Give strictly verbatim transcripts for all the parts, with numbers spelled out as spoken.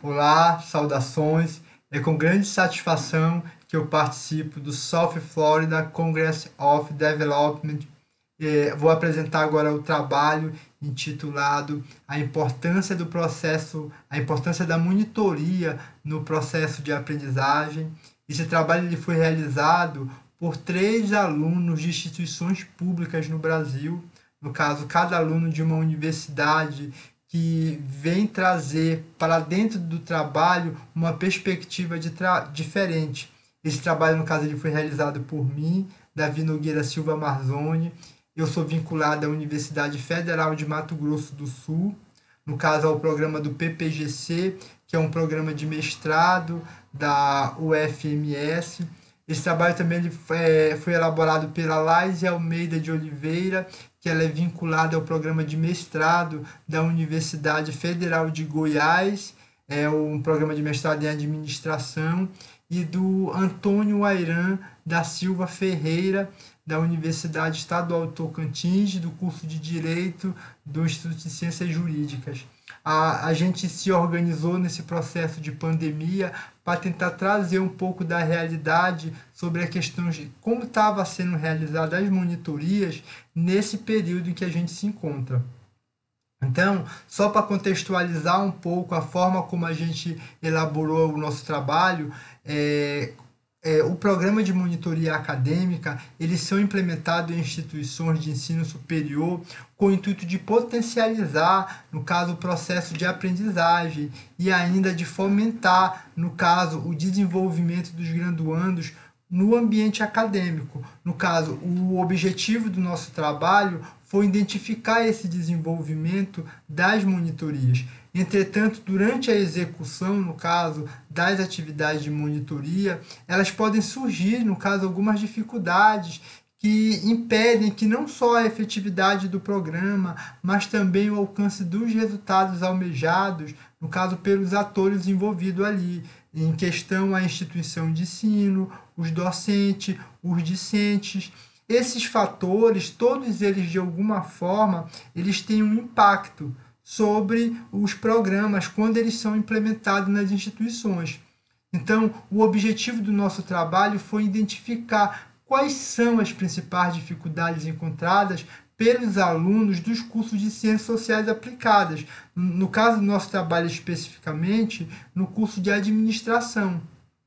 Olá, saudações. É com grande satisfação que eu participo do South Florida Congress of Development. É, vou apresentar agora o trabalho intitulado A importância do processo, a importância da monitoria no processo de aprendizagem. Esse trabalho ele foi realizado por três alunos de instituições públicas no Brasil. No caso, cada aluno de uma universidade que vem trazer para dentro do trabalho uma perspectiva de diferente. Esse trabalho, no caso, ele foi realizado por mim, Davi Nogueira Silva Marzoni. Eu sou vinculado à Universidade Federal de Mato Grosso do Sul, no caso ao programa do P P G C, que é um programa de mestrado da U F M S. Esse trabalho também ele foi, foi elaborado pela Laís Almeida de Oliveira, que ela é vinculada ao programa de mestrado da Universidade Federal de Goiás, é um programa de mestrado em administração, e do Antônio Airan da Silva Ferreira, da Universidade Estadual de Tocantins, do curso de Direito do Instituto de Ciências Jurídicas. A, a gente se organizou nesse processo de pandemia para tentar trazer um pouco da realidade sobre a questão de como estava sendo realizadas as monitorias nesse período em que a gente se encontra. Então, só para contextualizar um pouco a forma como a gente elaborou o nosso trabalho, é, é, o programa de monitoria acadêmica, eles são implementados em instituições de ensino superior com o intuito de potencializar, no caso, o processo de aprendizagem e ainda de fomentar, no caso, o desenvolvimento dos graduandos no ambiente acadêmico. No caso, o objetivo do nosso trabalho foi identificar esse desenvolvimento das monitorias. Entretanto, durante a execução, no caso das atividades de monitoria, elas podem surgir, no caso, algumas dificuldades que impedem que não só a efetividade do programa, mas também o alcance dos resultados almejados, no caso, pelos atores envolvidos ali, em questão a instituição de ensino, os docentes, os discentes. Esses fatores, todos eles de alguma forma, eles têm um impacto sobre os programas quando eles são implementados nas instituições. Então, o objetivo do nosso trabalho foi identificar quais são as principais dificuldades encontradas pelos alunos dos cursos de Ciências Sociais Aplicadas. No caso do nosso trabalho especificamente, no curso de Administração.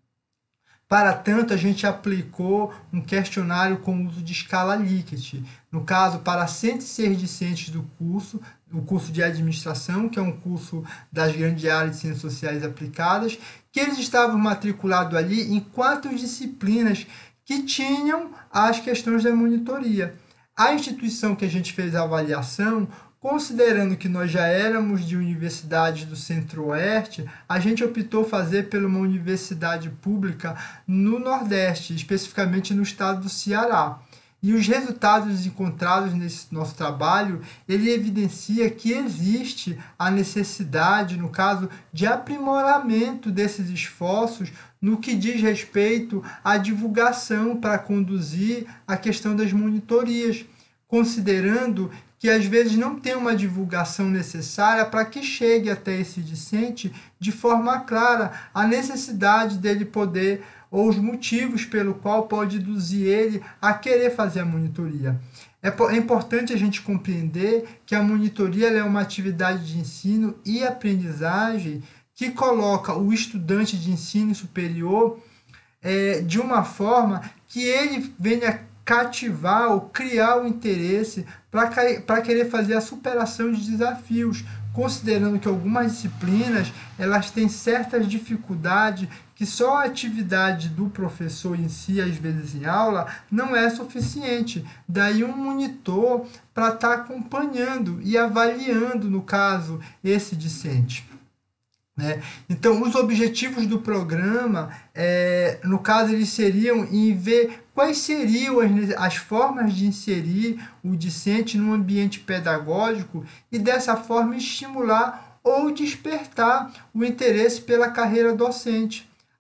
Para tanto, a gente aplicou um questionário com uso de escala Likert. No caso, para cento e seis discentes do curso, o curso de Administração, que é um curso das grandes áreas de Ciências Sociais Aplicadas, que eles estavam matriculados ali em quatro disciplinas que tinham as questões da monitoria. A instituição que a gente fez a avaliação, considerando que nós já éramos de universidades do Centro-Oeste, a gente optou fazer por uma universidade pública no Nordeste, especificamente no estado do Ceará. E os resultados encontrados nesse nosso trabalho, ele evidencia que existe a necessidade, no caso, de aprimoramento desses esforços no que diz respeito à divulgação para conduzir a questão das monitorias, considerando que às vezes não tem uma divulgação necessária para que chegue até esse discente de forma clara a necessidade dele poder, ou os motivos pelo qual pode induzir ele a querer fazer a monitoria. É, é importante a gente compreender que a monitoria é uma atividade de ensino e aprendizagem que coloca o estudante de ensino superior é, de uma forma que ele venha cativar ou criar o interesse para querer fazer a superação de desafios, considerando que algumas disciplinas elas têm certas dificuldades que só a atividade do professor em si, às vezes em aula, não é suficiente. Daí um monitor para estar acompanhando e avaliando, no caso, esse discente. Né? Então, os objetivos do programa, é, no caso, eles seriam em ver quais seriam as, as formas de inserir o discente no ambiente pedagógico e, dessa forma, estimular ou despertar o interesse pela carreira docente.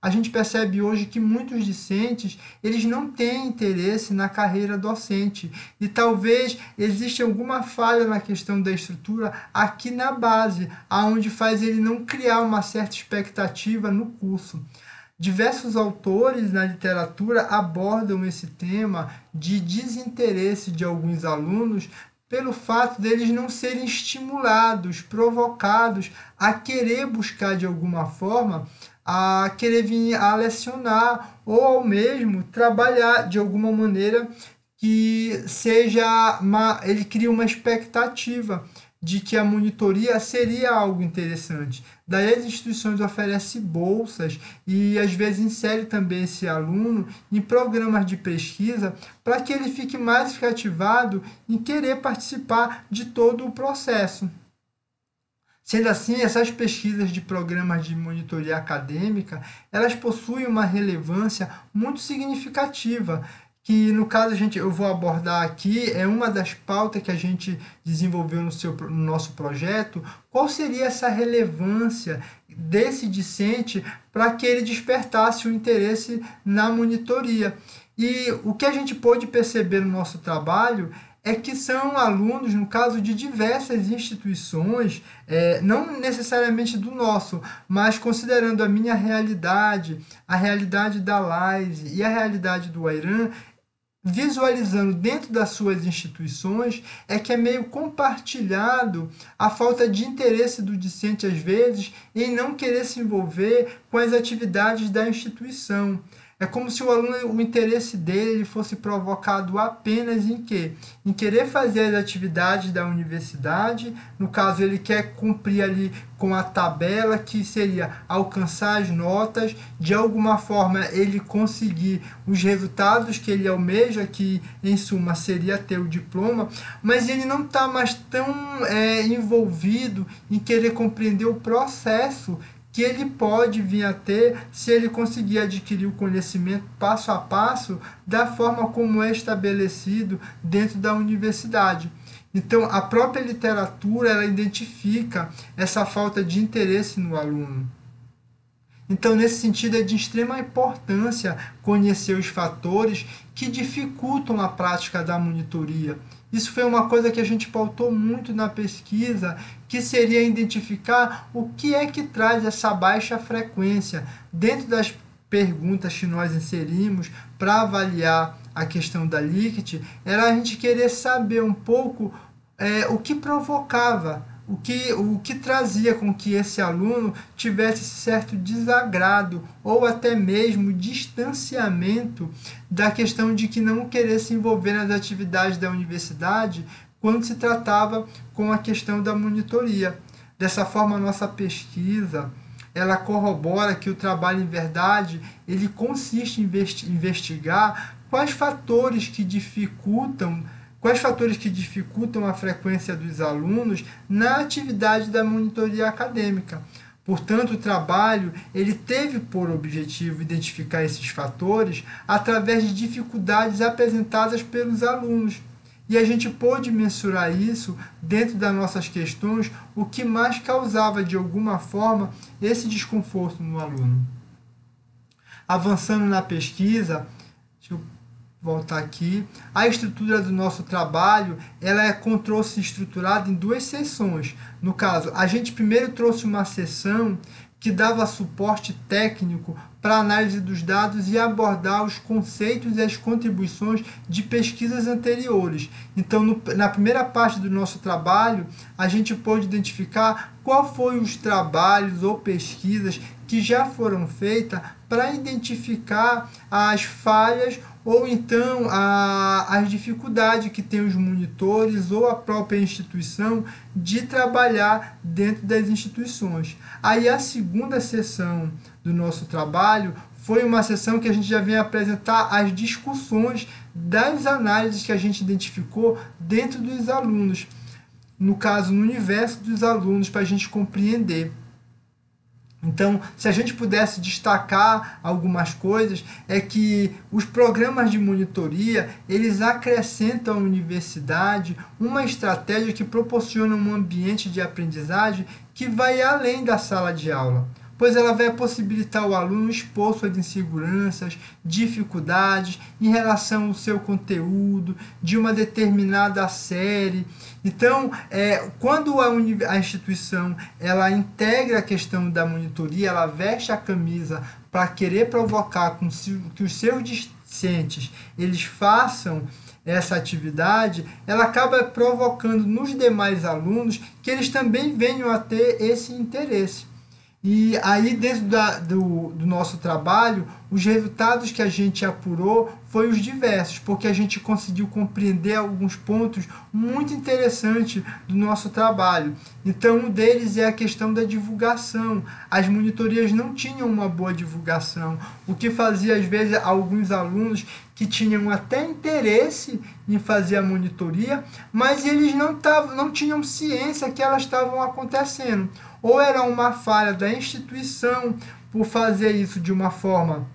a gente percebe hoje que muitos discentes, eles não têm interesse na carreira docente, e talvez exista alguma falha na questão da estrutura aqui na base, aonde faz ele não criar uma certa expectativa no curso. Diversos autores na literatura abordam esse tema de desinteresse de alguns alunos pelo fato deles não serem estimulados, provocados a querer buscar de alguma forma, a querer vir a lecionar ou ao mesmo trabalhar de alguma maneira que seja uma, ele cria uma expectativa de que a monitoria seria algo interessante. Daí as instituições oferecem bolsas e às vezes insere também esse aluno em programas de pesquisa para que ele fique mais cativado em querer participar de todo o processo. Sendo assim, essas pesquisas de programas de monitoria acadêmica, elas possuem uma relevância muito significativa, que no caso a gente, eu vou abordar aqui, é uma das pautas que a gente desenvolveu no, seu, no nosso projeto. Qual seria essa relevância desse discente para que ele despertasse o interesse na monitoria? E o que a gente pôde perceber no nosso trabalho é que são alunos, no caso de diversas instituições, é, não necessariamente do nosso, mas considerando a minha realidade, a realidade da Laise e a realidade do Airan, visualizando dentro das suas instituições, é que é meio compartilhado a falta de interesse do discente, às vezes, em não querer se envolver com as atividades da instituição. É como se o aluno, o interesse dele fosse provocado apenas em quê? Em querer fazer as atividades da universidade, no caso ele quer cumprir ali com a tabela, que seria alcançar as notas, de alguma forma ele conseguir os resultados que ele almeja, que em suma seria ter o diploma, mas ele não está mais tão é, envolvido em querer compreender o processo que ele pode vir a ter se ele conseguir adquirir o conhecimento passo a passo da forma como é estabelecido dentro da universidade. Então, a própria literatura, ela identifica essa falta de interesse no aluno. Então, nesse sentido, é de extrema importância conhecer os fatores que dificultam a prática da monitoria. Isso foi uma coisa que a gente pautou muito na pesquisa, que seria identificar o que é que traz essa baixa frequência dentro das perguntas que nós inserimos para avaliar a questão da Likert. Era a gente querer saber um pouco é, o que provocava, o que, o que trazia com que esse aluno tivesse certo desagrado ou até mesmo distanciamento da questão de que não querer se envolver nas atividades da universidade quando se tratava com a questão da monitoria. Dessa forma, a nossa pesquisa ela corrobora que o trabalho em verdade ele consiste em investigar quais fatores que dificultam Quais fatores que dificultam a frequência dos alunos na atividade da monitoria acadêmica. Portanto, o trabalho ele teve por objetivo identificar esses fatores através de dificuldades apresentadas pelos alunos. E a gente pôde mensurar isso dentro das nossas questões, o que mais causava, de alguma forma, esse desconforto no aluno. Avançando na pesquisa, deixa eu voltar aqui, a estrutura do nosso trabalho ela é trouxe estruturada em duas sessões. No caso, a gente primeiro trouxe uma sessão que dava suporte técnico para análise dos dados e abordar os conceitos e as contribuições de pesquisas anteriores. Então, no, na primeira parte do nosso trabalho, a gente pôde identificar qual foram os trabalhos ou pesquisas que já foram feitas para identificar as falhas ou então a, as dificuldades que tem os monitores ou a própria instituição de trabalhar dentro das instituições. Aí a segunda sessão do nosso trabalho foi uma sessão que a gente já vem apresentar as discussões das análises que a gente identificou dentro dos alunos, no caso, no universo dos alunos, para a gente compreender. Então, se a gente pudesse destacar algumas coisas, é que os programas de monitoria, eles acrescentam à universidade uma estratégia que proporciona um ambiente de aprendizagem que vai além da sala de aula. pois ela vai possibilitar o aluno expor suas inseguranças, dificuldades em relação ao seu conteúdo, de uma determinada série. Então, é, quando a, a instituição ela integra a questão da monitoria, ela veste a camisa para querer provocar com que os seus discentes eles façam essa atividade, ela acaba provocando nos demais alunos que eles também venham a ter esse interesse. E aí, dentro da, do, do nosso trabalho, os resultados que a gente apurou foram os diversos, porque a gente conseguiu compreender alguns pontos muito interessantes do nosso trabalho. Então, um deles é a questão da divulgação. As monitorias não tinham uma boa divulgação, o que fazia, às vezes, alguns alunos que tinham até interesse em fazer a monitoria, mas eles não, tavam, não tinham ciência que elas estavam acontecendo. Ou era uma falha da instituição por fazer isso de uma forma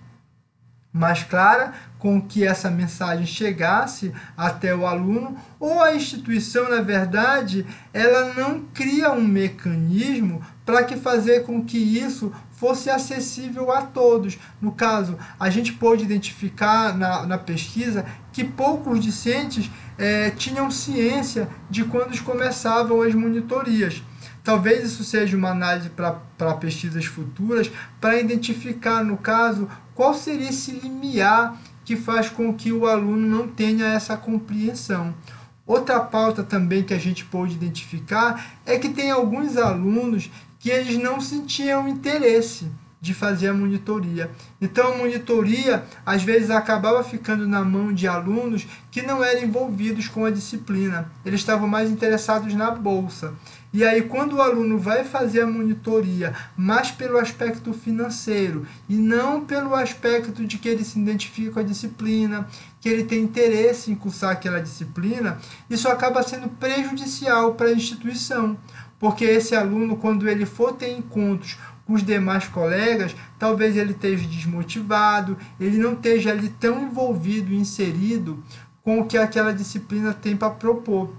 mais clara, com que essa mensagem chegasse até o aluno, ou a instituição, na verdade, ela não cria um mecanismo para que fazer com que isso fosse acessível a todos. No caso, a gente pôde identificar na, na pesquisa que poucos discentes eh, tinham ciência de quando começavam as monitorias. Talvez isso seja uma análise para pesquisas futuras, para identificar, no caso, qual seria esse limiar que faz com que o aluno não tenha essa compreensão. Outra pauta também que a gente pôde identificar é que tem alguns alunos que eles não sentiam interesse de fazer a monitoria. Então, a monitoria, às vezes, acabava ficando na mão de alunos que não eram envolvidos com a disciplina. Eles estavam mais interessados na bolsa. E aí, quando o aluno vai fazer a monitoria, mais pelo aspecto financeiro e não pelo aspecto de que ele se identifica com a disciplina, que ele tem interesse em cursar aquela disciplina, isso acaba sendo prejudicial para a instituição. Porque esse aluno, quando ele for ter encontros com os demais colegas, talvez ele esteja desmotivado, ele não esteja ali tão envolvido, inserido com o que aquela disciplina tem para propor.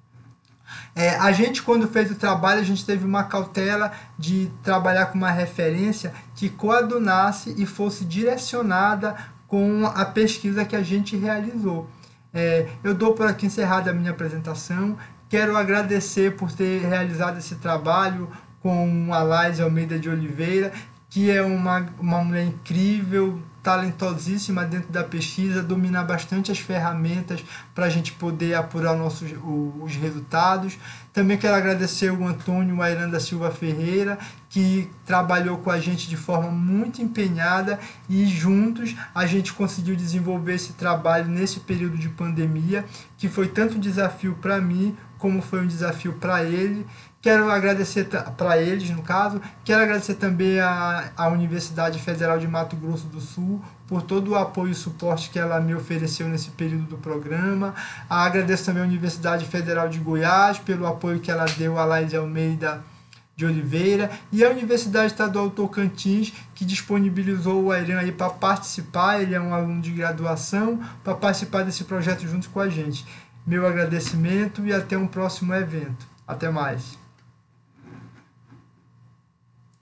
É, a gente, quando fez o trabalho, a gente teve uma cautela de trabalhar com uma referência que coadunasse e fosse direcionada com a pesquisa que a gente realizou. É, eu dou por aqui encerrada a minha apresentação. Quero agradecer por ter realizado esse trabalho com a Laís Almeida de Oliveira, que é uma, uma mulher incrível, talentosíssima dentro da pesquisa, domina bastante as ferramentas para a gente poder apurar nossos, os resultados. Também quero agradecer o Antônio Airan da Silva Ferreira, que trabalhou com a gente de forma muito empenhada e juntos a gente conseguiu desenvolver esse trabalho nesse período de pandemia, que foi tanto um desafio para mim como foi um desafio para ele. Quero agradecer para eles, no caso, quero agradecer também à, à Universidade Federal de Mato Grosso do Sul por todo o apoio e suporte que ela me ofereceu nesse período do programa. Agradeço também à Universidade Federal de Goiás pelo apoio que ela deu à Laís Almeida de Oliveira e a Universidade Estadual Tocantins, que disponibilizou o Airan aí para participar. Ele é um aluno de graduação, para participar desse projeto junto com a gente. Meu agradecimento e até um próximo evento. Até mais.